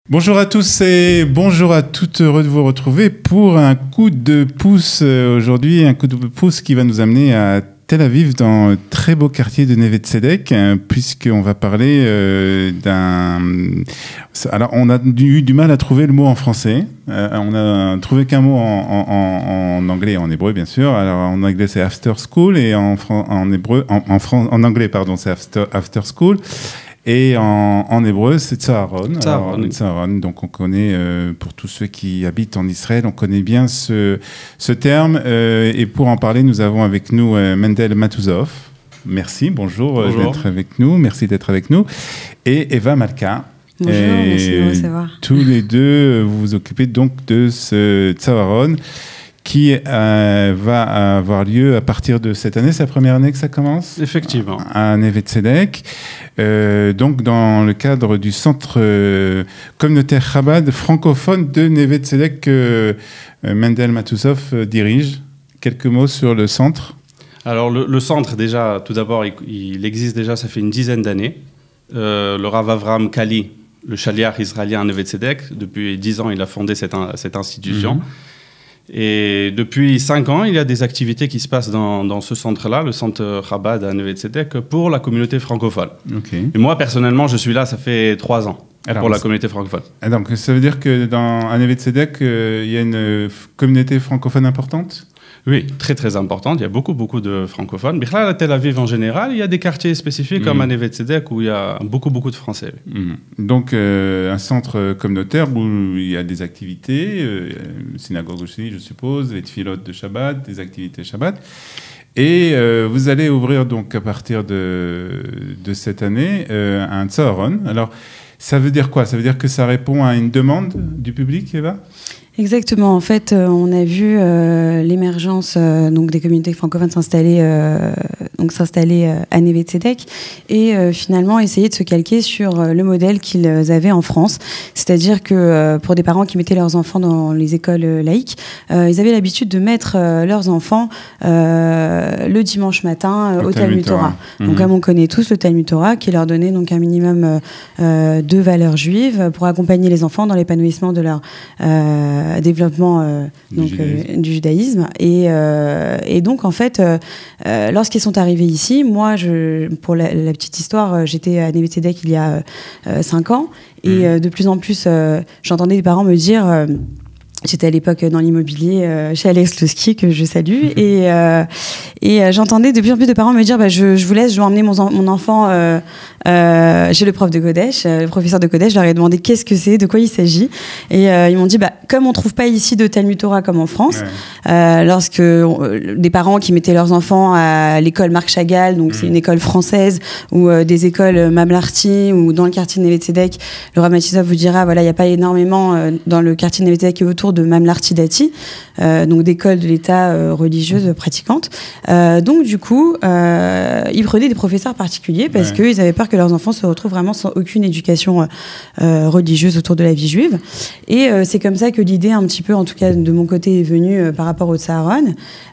Bonjour à tous et bonjour à toutes, heureux de vous retrouver pour un coup de pouce aujourd'hui, un coup de pouce qui va nous amener à Tel Aviv, dans le très beau quartier de Neve Tzedek, puisqu'on va parler d'un... Alors, on a eu du mal à trouver le mot en français. On a trouvé qu'un mot en anglais et en hébreu, bien sûr. Alors, en anglais, c'est after school, et en anglais, pardon, c'est after school. Et en hébreu, c'est Tzaharon. Tzaharon. Donc, on connaît, pour tous ceux qui habitent en Israël, on connaît bien ce terme. Et pour en parler, nous avons avec nous Mendel Matouzov. Merci, bonjour. D'être avec nous. Merci d'être avec nous. Et Eva Malka. Bonjour, merci de me recevoir. Tous les deux, vous vous occupez donc de ce Tzaharon qui va avoir lieu à partir de cette année. C'est la première année que ça commence ? Effectivement. À Neve Tzedek. Donc dans le cadre du centre communautaire Chabad francophone de Neve Tzedek que Mendel Matouzov dirige. Quelques mots sur le centre. Alors le centre, déjà, tout d'abord, il existe déjà, ça fait une dizaine d'années. Le Rav Avraham Kali, le chaliar israélien à Neve Tzedek, depuis 10 ans, il a fondé cette institution. Et depuis 5 ans, il y a des activités qui se passent dans ce centre-là, le centre Chabad à Neve Tzedek, pour la communauté francophone. Okay. Et moi, personnellement, je suis là, ça fait 3 ans. Alors, pour la communauté francophone. Donc, ça veut dire que à Neve Tzedek, il y a une communauté francophone importante ? Oui, très très importante. Il y a beaucoup de francophones. Mais là, à Tel Aviv en général, il y a des quartiers spécifiques comme à Neve Tzedek où il y a beaucoup de Français. Donc, un centre communautaire où il y a des activités, une synagogue aussi, je suppose, des tfilotes de Shabbat, des activités Shabbat. Et vous allez ouvrir donc à partir de cette année un Tzaharon. Alors, ça veut dire quoi ? Ça veut dire que ça répond à une demande du public, Eva ? Exactement. En fait, on a vu l'émergence donc des communautés francophones s'installer à Neve Tzedek et finalement essayer de se calquer sur le modèle qu'ils avaient en France. C'est-à-dire que pour des parents qui mettaient leurs enfants dans les écoles laïques, ils avaient l'habitude de mettre leurs enfants le dimanche matin au Talmud Torah. Donc, comme on connaît tous le Talmud Torah, qui leur donnait donc un minimum de valeurs juives pour accompagner les enfants dans l'épanouissement de leur développement du judaïsme. Et donc, en fait, lorsqu'ils sont arrivés ici, moi, pour la petite histoire, j'étais à Neve Tzedek il y a 5 ans. Et de plus en plus, j'entendais des parents me dire... J'étais à l'époque dans l'immobilier chez Alex Losky, que je salue. Et j'entendais de plus en plus de parents me dire je vous laisse, je dois emmener mon enfant chez le prof de Kodesh, le professeur de Kodesh. Je leur ai demandé qu'est-ce que c'est, de quoi il s'agit. Et ils m'ont dit comme on ne trouve pas ici de Talmud Torah comme en France, lorsque des parents qui mettaient leurs enfants à l'école Marc Chagall, donc c'est une école française, ou des écoles Mamlarti, ou dans le quartier de Neve Tzedek, le Rav Matouzov vous dira il n'y a pas énormément dans le quartier de Neve Tzedek et autour de Mamlarti Dati, donc d'écoles de l'État religieuses pratiquantes. Donc du coup, ils prenaient des professeurs particuliers parce qu'ils avaient peur que leurs enfants se retrouvent vraiment sans aucune éducation religieuse autour de la vie juive. Et c'est comme ça que l'idée, un petit peu, en tout cas de mon côté, est venue par rapport au Tzaharon.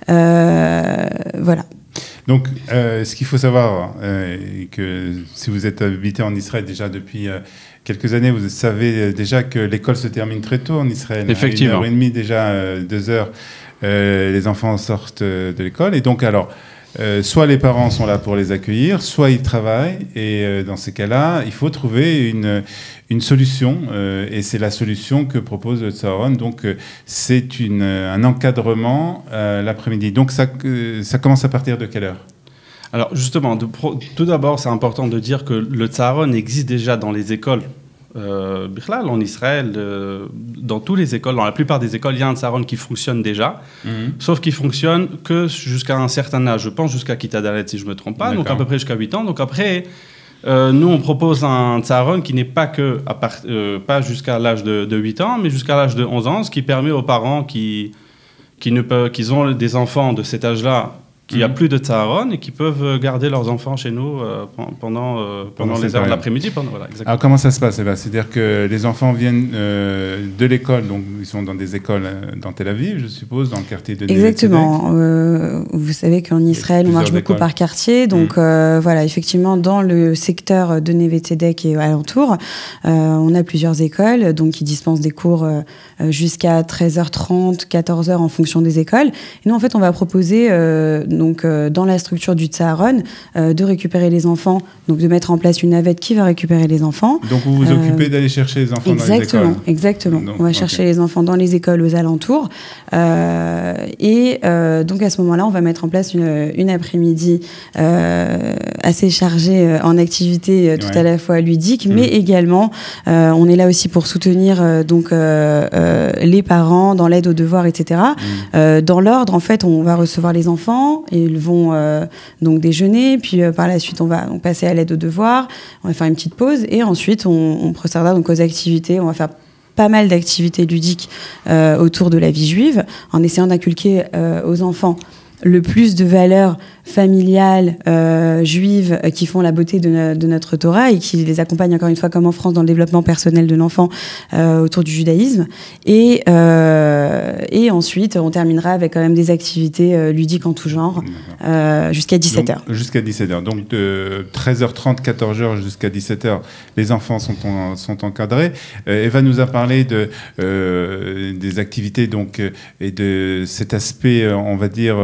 Voilà. Donc, ce qu'il faut savoir, que si vous êtes habité en Israël déjà depuis quelques années, vous savez déjà que l'école se termine très tôt en Israël. Effectivement. 1h30 déjà, 2 heures, les enfants sortent de l'école. Et donc, alors, soit les parents sont là pour les accueillir, soit ils travaillent. Et dans ces cas-là, il faut trouver une solution. Et c'est la solution que propose le Tzaharon. Donc, c'est un encadrement l'après-midi. Donc, ça commence à partir de quelle heure ? Alors justement, tout d'abord, c'est important de dire que le Tzaharon existe déjà dans les écoles. Bichlal, en Israël, dans toutes les écoles, dans la plupart des écoles, il y a un Tzaharon qui fonctionne déjà, sauf qu'il fonctionne que jusqu'à un certain âge. Je pense jusqu'à Kita Dalet, si je ne me trompe pas, donc à peu près jusqu'à 8 ans. Donc après, nous, on propose un Tzaharon qui n'est pas pas jusqu'à l'âge de 8 ans, mais jusqu'à l'âge de 11 ans, ce qui permet aux parents qui ont des enfants de cet âge-là, qu'il n'y a plus de tsaharon et qui peuvent garder leurs enfants chez nous pendant les heures de l'après-midi. Voilà, alors comment ça se passe? C'est-à-dire que les enfants viennent de l'école, donc ils sont dans des écoles dans Tel Aviv, je suppose, dans le quartier de Neve Tzedek. Exactement. Vous savez qu'en Israël, on marche beaucoup par quartier. Donc voilà, effectivement, dans le secteur de Neve Tzedek et alentour, on a plusieurs écoles donc, qui dispensent des cours jusqu'à 13h30, 14h en fonction des écoles. Et nous, en fait, on va proposer dans la structure du Tsaharon de récupérer les enfants, donc de mettre en place une navette qui va récupérer les enfants. Donc vous vous occupez d'aller chercher les enfants dans les écoles? Exactement. Donc, on va chercher les enfants dans les écoles aux alentours. Donc à ce moment-là, on va mettre en place une après-midi assez chargée en activités tout à la fois ludiques, mais également on est là aussi pour soutenir les parents dans l'aide aux devoirs, etc. Dans l'ordre, en fait, on va recevoir les enfants, et ils vont donc déjeuner, puis par la suite, on va donc passer à l'aide aux devoirs, on va faire une petite pause, et ensuite, on procédera donc aux activités. On va faire pas mal d'activités ludiques autour de la vie juive, en essayant d'inculquer aux enfants le plus de valeurs familiales juives qui font la beauté de notre Torah et qui les accompagnent, encore une fois, comme en France, dans le développement personnel de l'enfant autour du judaïsme. Et ensuite, on terminera avec quand même des activités ludiques en tout genre jusqu'à 17h. Jusqu'à 17h. Donc de 13h30, 14h jusqu'à 17h, les enfants sont encadrés. Eva nous a parlé des activités et de cet aspect, on va dire,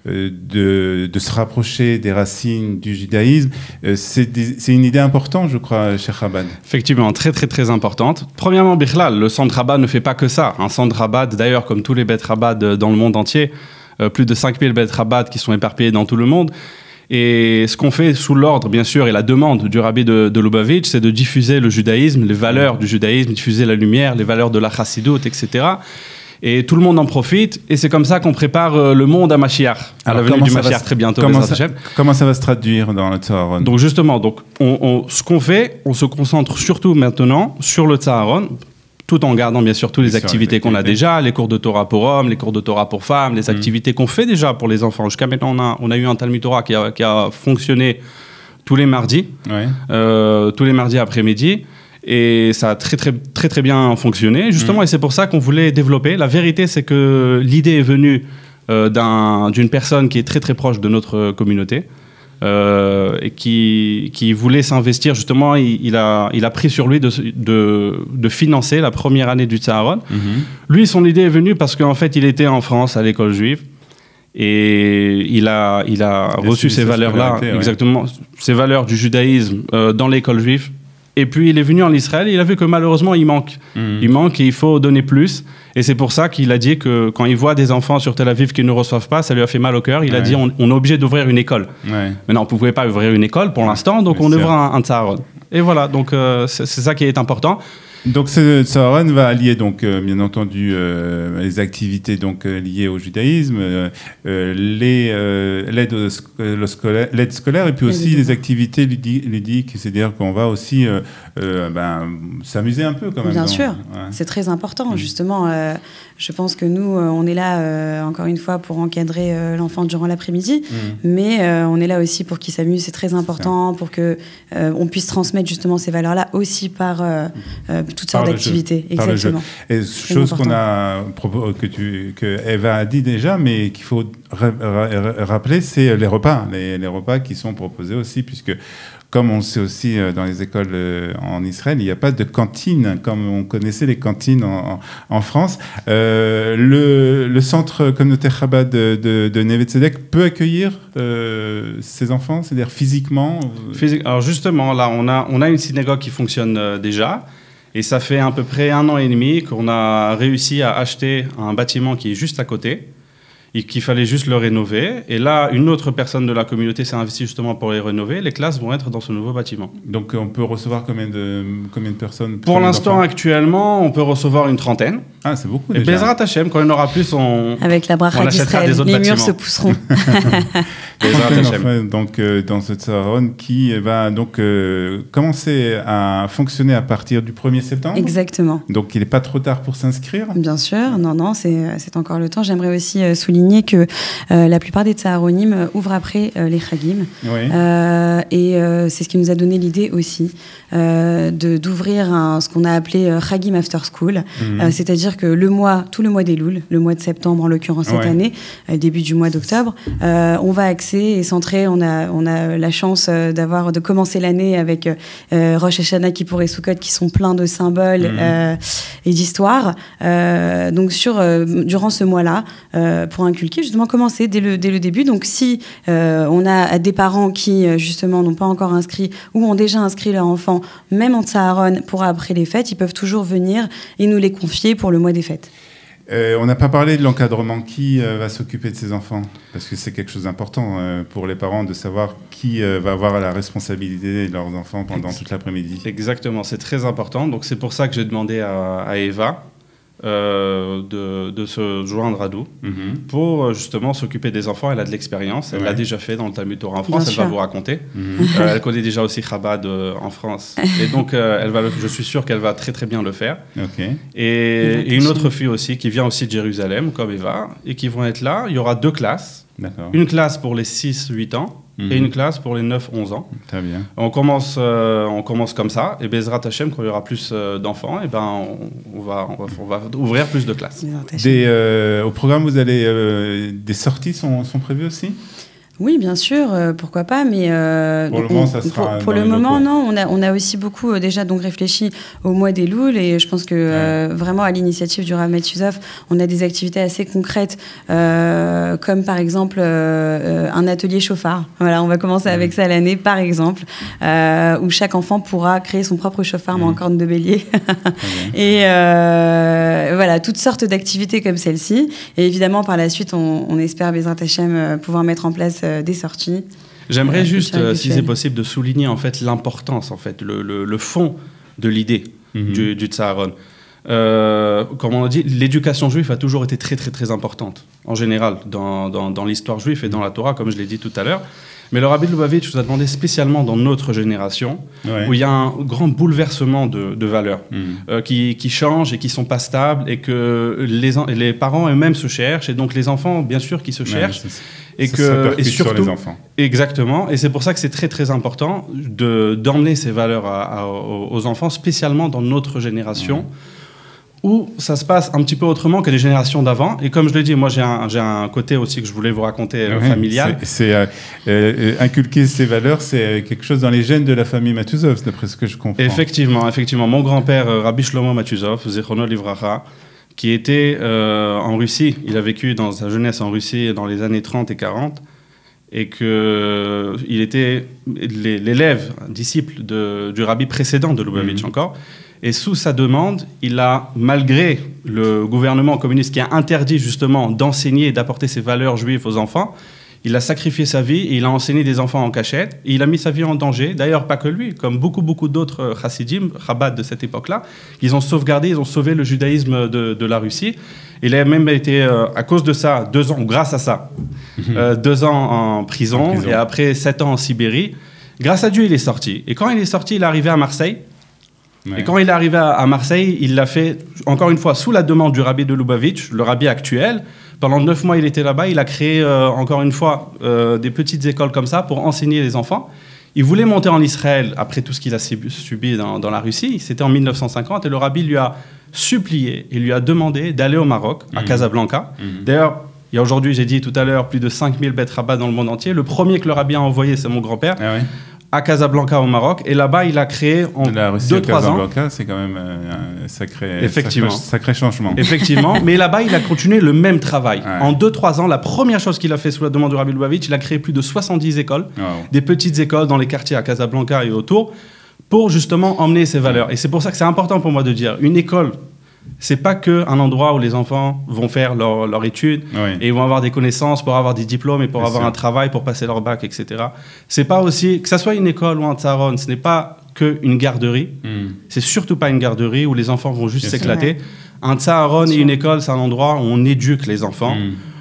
de se rapprocher des racines du judaïsme. C'est une idée importante, je crois, Cheikh Chabad. Effectivement, très très très importante. Premièrement, Bichlal, le centre Chabad ne fait pas que ça. Un centre Chabad, d'ailleurs, comme tous les Beth Chabad dans le monde entier, plus de 5000 Beth Chabad qui sont éparpillés dans tout le monde. Et ce qu'on fait sous l'ordre, bien sûr, et la demande du rabbi de Lubavitch, c'est de diffuser le judaïsme, les valeurs du judaïsme, diffuser la lumière, les valeurs de la chassidoute, etc. Et tout le monde en profite, et c'est comme ça qu'on prépare le monde à Mashiach, à la venue du Mashiach très bientôt. Comment ça va se traduire dans le Tsaharon? Donc justement, ce qu'on fait, on se concentre surtout maintenant sur le Tsaharon, tout en gardant bien sûr toutes les activités qu'on a déjà, les cours de Torah pour hommes, les cours de Torah pour femmes, les activités qu'on fait déjà pour les enfants. Jusqu'à maintenant, on a eu un Talmud Torah qui a fonctionné tous les mardis, après-midi. Et ça a très, très, très, très bien fonctionné, justement, et c'est pour ça qu'on voulait développer. La vérité, c'est que l'idée est venue d'une personne qui est très, très proche de notre communauté et qui voulait s'investir, justement. Il a pris sur lui de financer la première année du Tsaharon. Lui, son idée est venue parce qu'en fait, il était en France à l'école juive. Et il a reçu ces valeurs-là, exactement, ces valeurs du judaïsme dans l'école juive. Et puis il est venu en Israël, et il a vu que malheureusement il manque. Il manque et il faut donner plus. Et c'est pour ça qu'il a dit que quand il voit des enfants sur Tel Aviv qui ne reçoivent pas, ça lui a fait mal au cœur. Il a dit on est obligé d'ouvrir une école. Mais non, on ne pouvait pas ouvrir une école pour l'instant, donc on ouvre un Tsaharon. Et voilà, donc c'est ça qui est important. Donc ce Tsaharon va allier bien entendu les activités liées au judaïsme, l'aide scolaire et puis aussi les activités ludiques, c'est-à-dire qu'on va aussi s'amuser un peu quand même. Bien sûr, c'est très important justement. Je pense que nous, on est là encore une fois pour encadrer l'enfant durant l'après-midi, mais on est là aussi pour qu'il s'amuse, c'est très important, pour que on puisse transmettre justement ces valeurs-là aussi par toutes sortes d'activités. Exactement. Et chose que Eva a dit déjà, mais qu'il faut rappeler, c'est les repas. Les repas qui sont proposés aussi, puisque comme on le sait aussi dans les écoles en Israël, il n'y a pas de cantine comme on connaissait les cantines en France. Le centre communautaire Chabad de Neve Tzedek peut accueillir ces enfants, c'est-à-dire physiquement. Alors justement, là, on a une synagogue qui fonctionne déjà. Et ça fait à peu près 1 an et demi qu'on a réussi à acheter un bâtiment qui est juste à côté et qu'il fallait juste le rénover. Et là, une autre personne de la communauté s'est investie justement pour les rénover. Les classes vont être dans ce nouveau bâtiment. Donc on peut recevoir combien de personnes? Pour l'instant, actuellement, on peut recevoir une 30aine. Ah, c'est beaucoup déjà. Et Bezrat Hashem, quand il y en aura plus, avec la bracha d'Israël, les murs se pousseront. Donc dans ce Tsaharon qui va commencer à fonctionner à partir du 1er septembre. Exactement. Donc il n'est pas trop tard pour s'inscrire. Bien sûr, non, c'est encore le temps. J'aimerais aussi souligner souligner que la plupart des tsaharonim ouvrent après les Chagim. Oui. Et c'est ce qui nous a donné l'idée aussi d'ouvrir ce qu'on a appelé Chagim After School. C'est-à-dire que tout le mois d'Elul, le mois de septembre en l'occurrence cette année, début du mois d'octobre, on va axer et centrer. On a la chance de commencer l'année avec Rosh Hashanah, Kippour et Sukkot qui sont pleins de symboles et d'histoires. Donc durant ce mois-là, pour inculquer, justement commencer dès le début. Donc si on a des parents qui justement n'ont pas encore inscrit ou ont déjà inscrit leur enfant, même en Tsaharon, pour après les fêtes, ils peuvent toujours venir et nous les confier pour le mois des fêtes. On n'a pas parlé de l'encadrement. Qui va s'occuper de ces enfants? Parce que c'est quelque chose d'important pour les parents de savoir qui va avoir la responsabilité de leurs enfants pendant toute l'après-midi. Exactement, c'est très important. Donc c'est pour ça que j'ai demandé à Eva de se joindre à nous pour justement s'occuper des enfants. Elle a de l'expérience, elle l'a déjà fait dans le Talmud Torah en France, elle va vous raconter. Elle connaît déjà aussi Chabad en France. Et donc, je suis sûr qu'elle va très très bien le faire. Okay. Et une autre fille aussi qui vient aussi de Jérusalem, comme Eva, et qui vont être là. Il y aura 2 classes. Une classe pour les 6-8 ans et une classe pour les 9-11 ans. Très bien. On commence comme ça, et Bezrat Hashem, quand il y aura plus d'enfants, et on va ouvrir plus de classes. Au programme, des sorties sont prévues aussi? Oui, bien sûr, pourquoi pas, mais pour le moment, ça sera pour le moment, non. On a aussi beaucoup déjà donc réfléchi au mois des Louls, et je pense que vraiment à l'initiative du Rav Matuzov, on a des activités assez concrètes, comme par exemple un atelier chauffard. Voilà, on va commencer avec ça l'année, par exemple, où chaque enfant pourra créer son propre chauffard, mais en corne de bélier. Et voilà, toutes sortes d'activités comme celle-ci. Et évidemment, par la suite, on espère, Bezrat Hashem, pouvoir mettre en place des sorties. J'aimerais juste, si c'est possible, de souligner en fait l'importance, en fait, le fond de l'idée du Tsaharon. Comme on a dit, l'éducation juive a toujours été très très très importante, en général, dans l'histoire juive et dans la Torah, comme je l'ai dit tout à l'heure. Mais le Rabbi de Lubavitch nous a demandé spécialement dans notre génération, où il y a un grand bouleversement de valeurs qui changent et qui ne sont pas stables, et que les parents eux-mêmes se cherchent, et donc les enfants, bien sûr, qui se cherchent. Et surtout sur les enfants. Exactement. Et c'est pour ça que c'est très très important d'emmener ces valeurs aux enfants, spécialement dans notre génération, où ça se passe un petit peu autrement que les générations d'avant. Et comme je l'ai dit, moi j'ai un côté aussi que je voulais vous raconter familial. Inculquer ces valeurs, c'est quelque chose dans les gènes de la famille Matuzov, d'après ce que je comprends. Effectivement. Mon grand-père, Rabbi Shlomo Matuzov, Zichrono Livracha, qui était en Russie. Il a vécu dans sa jeunesse en Russie dans les années 30 et 40, et qu'il était l'élève, disciple du rabbi précédent de Lubavitch encore. Et sous sa demande, il a, malgré le gouvernement communiste qui a interdit justement d'enseigner et d'apporter ces valeurs juives aux enfants, il a sacrifié sa vie et il a enseigné des enfants en cachette. Et il a mis sa vie en danger. D'ailleurs, pas que lui, comme beaucoup d'autres chassidim, Chabad de cette époque-là. Ils ont sauvé le judaïsme de la Russie. Il a même été, à cause de ça, 2 ans, ou grâce à ça, 2 ans en prison, et après 7 ans en Sibérie. Grâce à Dieu, il est sorti. Et quand il est sorti, il est arrivé à Marseille. Et quand il est arrivé à Marseille, il l'a fait, encore une fois, sous la demande du rabbi de Lubavitch, le rabbi actuel. Pendant 9 mois, il était là-bas. Il a créé, encore une fois, des petites écoles comme ça pour enseigner les enfants. Il voulait monter en Israël après tout ce qu'il a subi dans la Russie. C'était en 1950. Et le rabbi lui a supplié et lui a demandé d'aller au Maroc, à Casablanca. D'ailleurs, il y a aujourd'hui, j'ai dit tout à l'heure, plus de 5000 Bet Rabbah dans le monde entier. Le premier que le rabbi a envoyé, c'est mon grand-père. Ah ouais. À Casablanca au Maroc, et là-bas il a créé en 2-3 ans. C'est quand même un sacré changement. Effectivement, mais là-bas il a continué le même travail. Ouais. En 2-3 ans, la première chose qu'il a fait sous la demande du Rabbi Lubavitch, il a créé plus de 70 écoles, des petites écoles dans les quartiers à Casablanca et autour, pour justement emmener ces valeurs. Et c'est pour ça que c'est important pour moi de dire, une école, c'est pas qu'un endroit où les enfants vont faire leur étude et ils vont avoir des connaissances pour avoir des diplômes et pour avoir un travail, pour passer leur bac, etc. C'est pas aussi, que ça soit une école ou un tsaharon, ce n'est pas qu'une garderie. C'est surtout pas une garderie où les enfants vont juste s'éclater. Un tsaharon et une école, c'est un endroit où on éduque les enfants.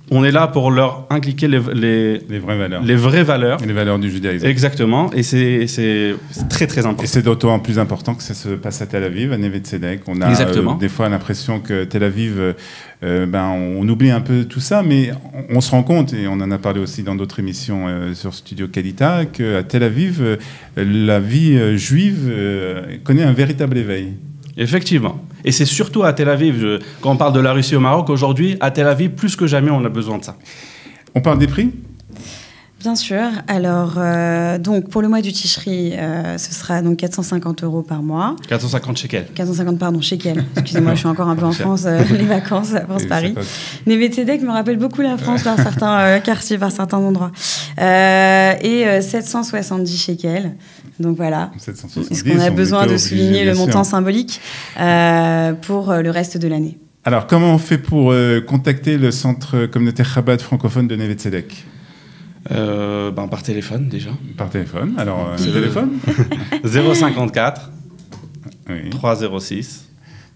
on est là pour leur inculquer les vraies valeurs. Les vraies valeurs. Et les valeurs du judaïsme. Exactement. Et c'est très, très important. Et c'est d'autant plus important que ça se passe à Tel Aviv, à Neve Tzedek. On a des fois l'impression que Tel Aviv, on oublie un peu tout ça, mais on se rend compte, et on en a parlé aussi dans d'autres émissions sur Studio Kalita, qu'à Tel Aviv, la vie juive connaît un véritable éveil. Effectivement. Et c'est surtout à Tel Aviv, quand on parle de la Russie au Maroc, aujourd'hui, à Tel Aviv, plus que jamais, on a besoin de ça. On parle des prix ? Bien sûr. Alors, donc, pour le mois du Tishri, ce sera donc 450 € par mois. 450 shekels. 450, pardon, shekels. Excusez-moi, je suis encore un peu en France, les vacances, France-Paris. Neve Tzedek me rappelle beaucoup la France par certains quartiers, par certains endroits. Et 770 shekels. Donc voilà. 770, est-ce qu'on a besoin de souligner le montant symbolique pour le reste de l'année? Alors, comment on fait pour contacter le centre communautaire Chabad francophone de Neve Tzedek? Par téléphone déjà. Par téléphone. Alors, le téléphone 054 oui. 306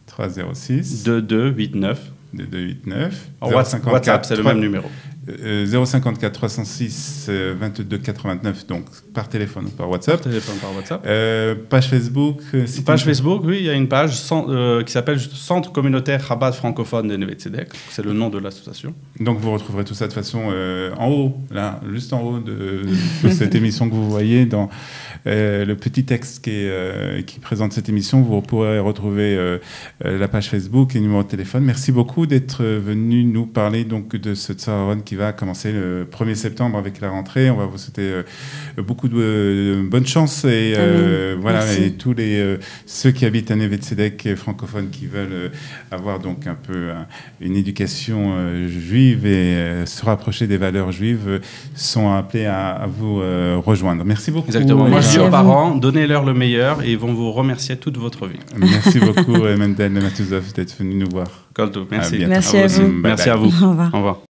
2289 2289. WhatsApp, c'est le même numéro. 054 306 22 89, donc par téléphone ou par WhatsApp. Page Facebook. Page Facebook, oui, il y a une page qui s'appelle Centre communautaire Chabad francophone de Neve Tzedek. C'est le nom de l'association. Donc vous retrouverez tout ça de façon en haut, là, juste en haut de cette émission que vous voyez dans le petit texte qui présente cette émission. Vous pourrez retrouver la page Facebook et le numéro de téléphone. Merci beaucoup d'être venu nous parler donc de ce Tsaharon qui va commencer le 1er septembre avec la rentrée. On va vous souhaiter beaucoup de bonne chance et voilà. Merci. Et tous ceux qui habitent à Neve Tzedek francophones qui veulent avoir donc un peu une éducation juive et se rapprocher des valeurs juives sont appelés à vous rejoindre. Merci beaucoup. Exactement. Moi, je dis aux parents, donnez-leur le meilleur et ils vont vous remercier toute votre vie. Merci beaucoup, Mendel Matouzov, d'être venu nous voir. Merci. Merci à vous. Merci à vous. Au revoir. Au revoir.